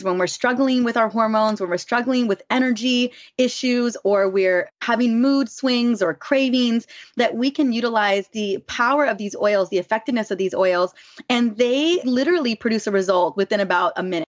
when we're struggling with our hormones, when we're struggling with energy issues, or we're having mood swings or cravings, that we can utilize the power of these oils, the effectiveness of these oils, and they literally produce a result within about a minute.